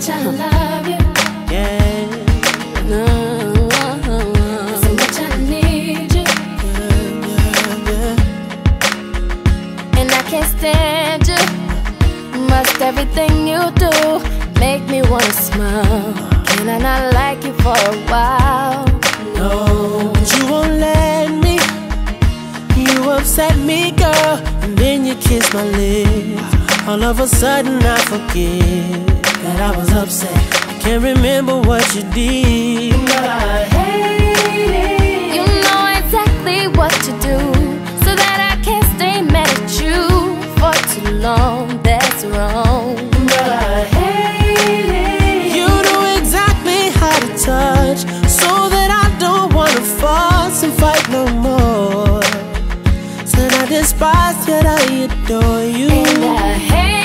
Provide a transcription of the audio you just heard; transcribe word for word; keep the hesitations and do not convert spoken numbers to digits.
much I love you. Yeah. No. So much I need you. Yeah, yeah, yeah. And I can't stand you. Must everything you do make me wanna smile. Can I not like you for a while? No, but you won't let me. You upset me, girl, and then you kiss my lips. All of a sudden I forget that I was upset. I can't remember what you did, but I hate it. You know exactly what to do, so that I can't stay mad at you for too long. That's wrong, but I hate it. You know exactly how to touch, so that I don't wanna fuss and fight no more. Said I despise, yet I adore you. And I hate